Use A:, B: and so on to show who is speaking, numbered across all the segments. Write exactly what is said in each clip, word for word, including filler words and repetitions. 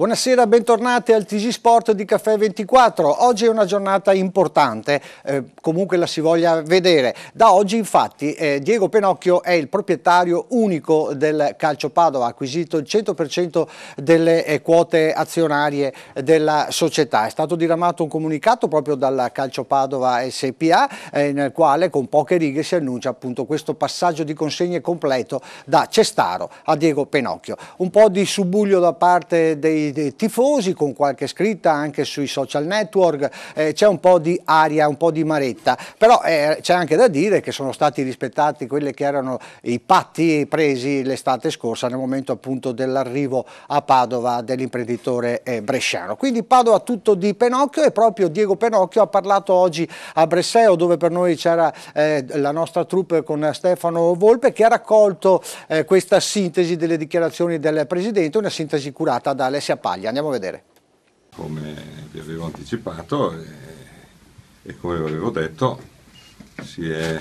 A: Buonasera, bentornati al T G Sport di Caffè ventiquattro. Oggi è una giornata importante, eh, comunque la si voglia vedere. Da oggi infatti eh, Diego Pennocchio è il proprietario unico del Calcio Padova, ha acquisito il cento per cento delle eh, quote azionarie della società. È stato diramato un comunicato proprio dal Calcio Padova S P A eh, nel quale con poche righe si annuncia appunto questo passaggio di consegne completo da Cestaro a Diego Pennocchio. Un po' di subbuglio da parte dei dei tifosi, con qualche scritta anche sui social network, eh, c'è un po' di aria, un po' di maretta, però eh, c'è anche da dire che sono stati rispettati quelli che erano i patti presi l'estate scorsa nel momento appunto dell'arrivo a Padova dell'imprenditore eh, bresciano. Quindi Padova tutto di Pennocchio, e proprio Diego Pennocchio ha parlato oggi a Bresseo, dove per noi c'era eh, la nostra troupe con Stefano Volpe, che ha raccolto eh, questa sintesi delle dichiarazioni del Presidente, una sintesi curata da Alessia Paglia. Andiamo a vedere.
B: Come vi avevo anticipato e, e come vi avevo detto, si è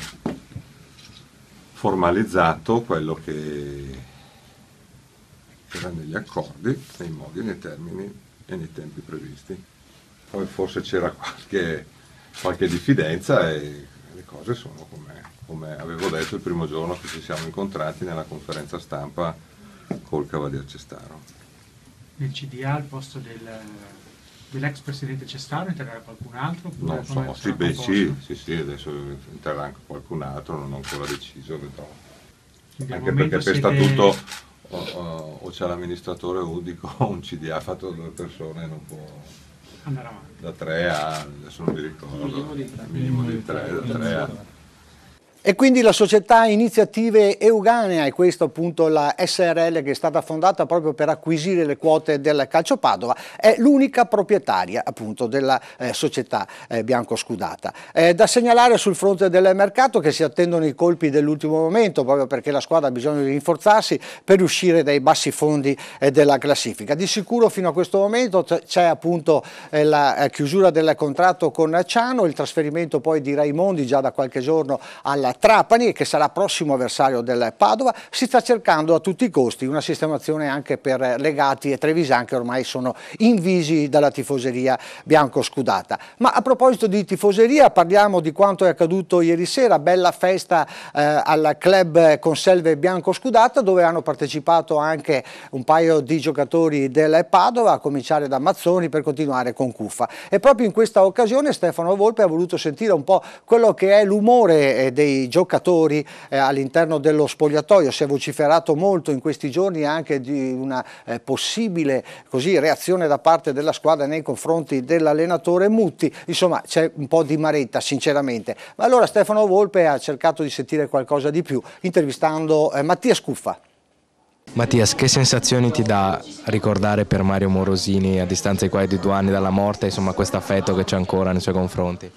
B: formalizzato quello che era negli accordi, nei modi, nei termini e nei tempi previsti. Poi forse c'era qualche, qualche diffidenza e le cose sono come, come avevo detto il primo giorno che ci siamo incontrati nella conferenza stampa col Cavalier Cestaro.
C: Nel C D A al posto del, dell'ex presidente Cestaro entrerà qualcun altro?
B: Non so, sì, beh, sì, sì, sì, adesso entrerà anche qualcun altro, non ho ancora deciso, vedrò. Anche perché per siete... statuto o, o, o c'è l'amministratore unico o un C D A fatto da due persone non può
C: andare avanti.
B: Da tre a, adesso non mi ricordo, minimo di tre, minimo di tre, da tre a...
A: E quindi la società Iniziative Euganea, e questo appunto la S R L che è stata fondata proprio per acquisire le quote del Calcio Padova, è l'unica proprietaria appunto della eh, società eh, biancoscudata. Eh, da segnalare sul fronte del mercato che si attendono i colpi dell'ultimo momento, proprio perché la squadra ha bisogno di rinforzarsi per uscire dai bassi fondi eh, della classifica. Di sicuro fino a questo momento c'è appunto eh, la eh, chiusura del contratto con Ciano, il trasferimento poi di Raimondi già da qualche giorno alla Trapani, che sarà prossimo avversario del Padova. Si sta cercando a tutti i costi una sistemazione anche per Legati e Trevisan, che ormai sono invisi dalla tifoseria biancoscudata. Ma a proposito di tifoseria, parliamo di quanto è accaduto ieri sera. Bella festa eh, al club Conselve biancoscudata, dove hanno partecipato anche un paio di giocatori del Padova, a cominciare da Mazzoni per continuare con Cuffa. E proprio in questa occasione Stefano Volpe ha voluto sentire un po' quello che è l'umore eh, dei giocatori eh, all'interno dello spogliatoio. Si è vociferato molto in questi giorni anche di una eh, possibile così, reazione da parte della squadra nei confronti dell'allenatore Mutti. Insomma, c'è un po' di maretta sinceramente. Ma allora Stefano Volpe ha cercato di sentire qualcosa di più intervistando eh, Mattia Scuffa.
D: Mattias, che sensazioni ti dà ricordare per Mario Morosini a distanza di quasi due anni dalla morte, insomma, questo affetto che c'è ancora nei suoi confronti?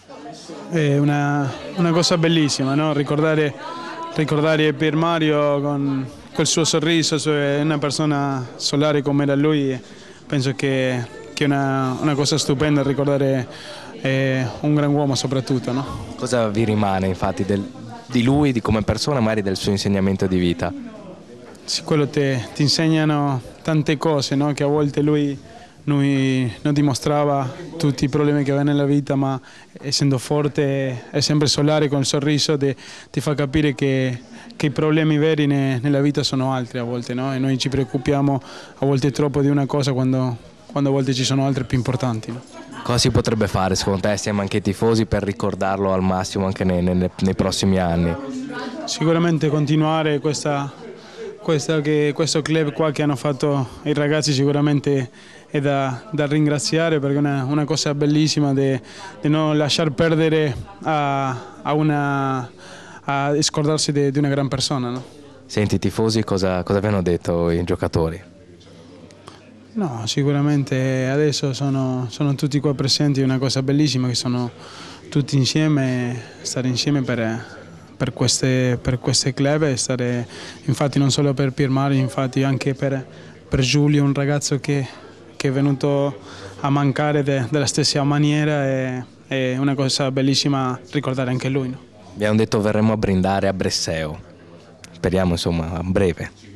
E: È una, una cosa bellissima, no? Ricordare, ricordare per Mario con quel suo sorriso, è una persona solare come era lui, penso che, che è una, una cosa stupenda ricordare eh, un gran uomo soprattutto. No?
D: Cosa vi rimane infatti del, di lui, di come persona, magari del suo insegnamento di vita?
E: Sì, quello ti, ti insegnano tante cose, no? Che a volte lui Lui non dimostrava tutti i problemi che aveva nella vita, ma essendo forte è sempre solare, con il sorriso ti, ti fa capire che, che i problemi veri ne, nella vita sono altri a volte, no? E noi ci preoccupiamo a volte troppo di una cosa quando, quando a volte ci sono altre più importanti. No?
D: Cosa si potrebbe fare secondo te, assieme anche ai tifosi, per ricordarlo al massimo anche nei, nei, nei prossimi anni?
E: Sicuramente continuare questa, questa che, questo club qua che hanno fatto i ragazzi, sicuramente è da, da ringraziare, perché è una, una cosa bellissima di non lasciar perdere a, a, una, a scordarsi di una gran persona. No?
D: Senti, i tifosi cosa, cosa vi hanno detto i giocatori?
E: No, sicuramente adesso sono, sono tutti qua presenti, è una cosa bellissima che sono tutti insieme, stare insieme per, per, queste, per queste club e stare, infatti non solo per Pier Mario, infatti anche per, per Giulio, un ragazzo che che è venuto a mancare de, della stessa maniera, e è una cosa bellissima ricordare anche lui. No?
D: Vi hanno detto verremo a brindare a Bresseo, speriamo insomma a breve.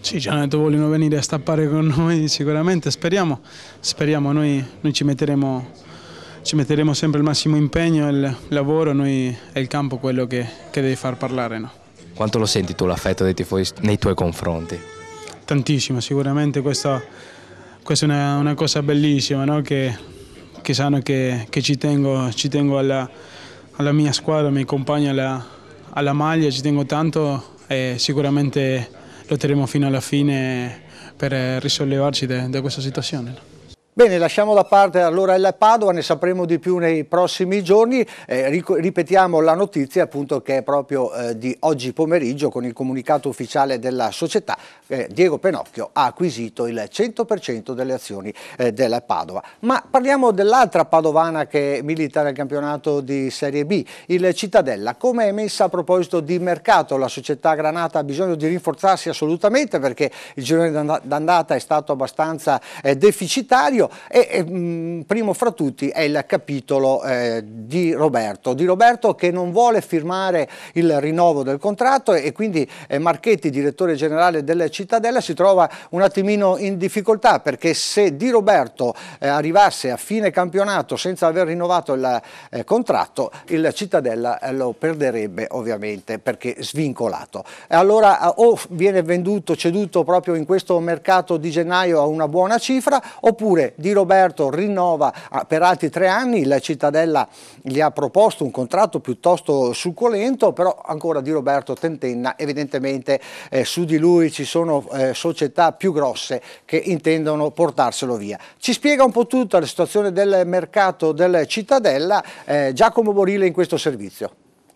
E: Sì, ci hanno detto che vogliono venire a stappare con noi sicuramente, speriamo, speriamo noi, noi ci, metteremo, ci metteremo sempre il massimo impegno, il lavoro, noi è il campo quello che, che deve far parlare. No?
D: Quanto lo senti tu l'affetto dei tifosi nei tuoi confronti?
E: Tantissimo, sicuramente questa, questa è una, una cosa bellissima, no? che, che sanno che, che ci tengo, ci tengo alla, alla mia squadra, ai miei compagni, alla, alla maglia, ci tengo tanto e sicuramente lotteremo fino alla fine per risollevarci da, da questa situazione.
A: Bene, lasciamo da parte allora il Padova, ne sapremo di più nei prossimi giorni, eh, ripetiamo la notizia appunto che è proprio eh, di oggi pomeriggio con il comunicato ufficiale della società, eh, Diego Pennocchio ha acquisito il cento per cento delle azioni eh, del Padova. Ma parliamo dell'altra padovana che milita nel campionato di Serie B, il Cittadella. Come è messa a proposito di mercato? La società granata ha bisogno di rinforzarsi assolutamente perché il girone d'andata è stato abbastanza eh, deficitario. E, e mh, primo fra tutti è il capitolo eh, di Roberto, di Roberto che non vuole firmare il rinnovo del contratto e, e quindi eh, Marchetti, direttore generale del Cittadella, si trova un attimino in difficoltà perché se Di Roberto eh, arrivasse a fine campionato senza aver rinnovato il eh, contratto, il Cittadella eh, lo perderebbe ovviamente perché svincolato. E allora eh, o viene venduto, ceduto proprio in questo mercato di gennaio a una buona cifra, oppure Di Roberto rinnova per altri tre anni, il Cittadella gli ha proposto un contratto piuttosto succulento, però ancora Di Roberto tentenna, evidentemente eh, su di lui ci sono eh, società più grosse che intendono portarselo via. Ci spiega un po' tutta la situazione del mercato del Cittadella eh, Giacomo Borile in questo servizio.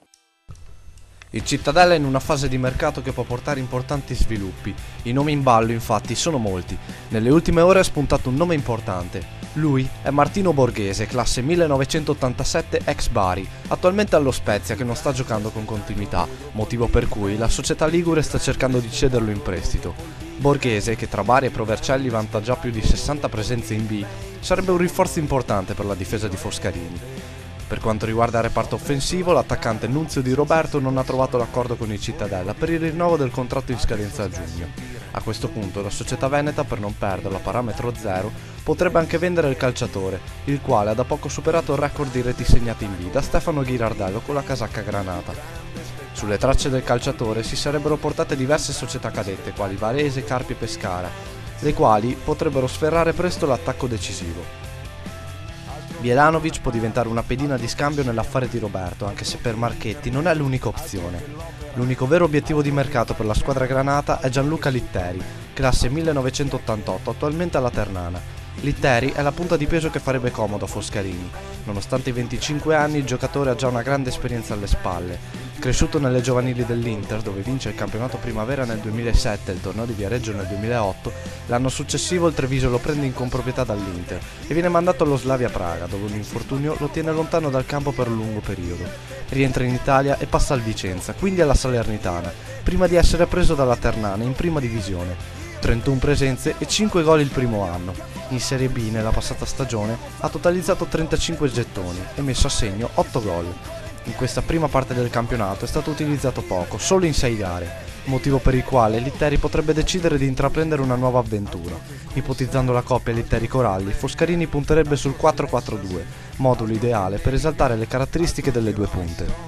F: Il Cittadella è in una fase di mercato che può portare importanti sviluppi. I nomi in ballo infatti sono molti. Nelle ultime ore è spuntato un nome importante. Lui è Martino Borghese, classe millenovecentottantasette ex Bari, attualmente allo Spezia che non sta giocando con continuità, motivo per cui la società ligure sta cercando di cederlo in prestito. Borghese, che tra Bari e Provercelli vanta già più di sessanta presenze in B, sarebbe un rinforzo importante per la difesa di Foscarini. Per quanto riguarda il reparto offensivo, l'attaccante Nunzio Di Roberto non ha trovato l'accordo con il Cittadella per il rinnovo del contratto in scadenza a giugno. A questo punto la società veneta, per non perderlo a parametro zero, potrebbe anche vendere il calciatore, il quale ha da poco superato il record di reti segnate in B da Stefano Ghirardello con la casacca granata. Sulle tracce del calciatore si sarebbero portate diverse società cadette, quali Varese, Carpi e Pescara, le quali potrebbero sferrare presto l'attacco decisivo. Bjelanovic può diventare una pedina di scambio nell'affare di Roberto, anche se per Marchetti non è l'unica opzione. L'unico vero obiettivo di mercato per la squadra granata è Gianluca Litteri, classe millenovecentottantotto, attualmente alla Ternana. Litteri è la punta di peso che farebbe comodo a Foscarini. Nonostante i venticinque anni, il giocatore ha già una grande esperienza alle spalle. Cresciuto nelle giovanili dell'Inter, dove vince il campionato primavera nel duemilasette e il torneo di Viareggio nel duemilaotto, l'anno successivo il Treviso lo prende in comproprietà dall'Inter e viene mandato allo Slavia Praga, dove un infortunio lo tiene lontano dal campo per un lungo periodo. Rientra in Italia e passa al Vicenza, quindi alla Salernitana, prima di essere preso dalla Ternana in prima divisione. trentuno presenze e cinque gol il primo anno. In Serie B nella passata stagione ha totalizzato trentacinque gettoni e messo a segno otto gol. In questa prima parte del campionato è stato utilizzato poco, solo in sei gare, motivo per il quale Litteri potrebbe decidere di intraprendere una nuova avventura. Ipotizzando la coppia Litteri-Coralli, Foscarini punterebbe sul quattro quattro due, modulo ideale per esaltare le caratteristiche delle due punte.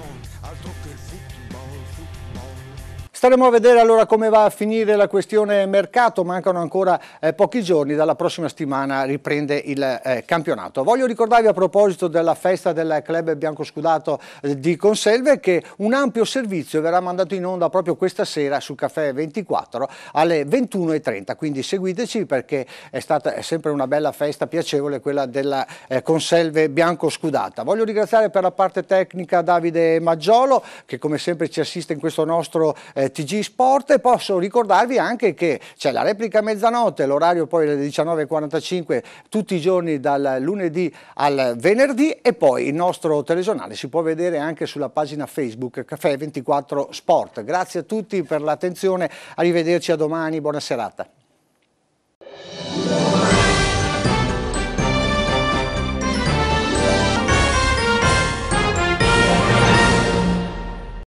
A: Staremo a vedere allora come va a finire la questione mercato, mancano ancora eh, pochi giorni, dalla prossima settimana riprende il eh, campionato. Voglio ricordarvi a proposito della festa del club biancoscudato eh, di Conselve che un ampio servizio verrà mandato in onda proprio questa sera su Caffè ventiquattro alle ventuno e trenta, quindi seguiteci perché è stata è sempre una bella festa piacevole quella della eh, Conselve biancoscudata. Voglio ringraziare per la parte tecnica Davide Maggiolo che come sempre ci assiste in questo nostro eh, T G Sport e posso ricordarvi anche che c'è la replica a mezzanotte, l'orario poi alle diciannove e quarantacinque tutti i giorni dal lunedì al venerdì e poi il nostro telegiornale si può vedere anche sulla pagina Facebook Caffè ventiquattro Sport. Grazie a tutti per l'attenzione, arrivederci a domani, buona serata.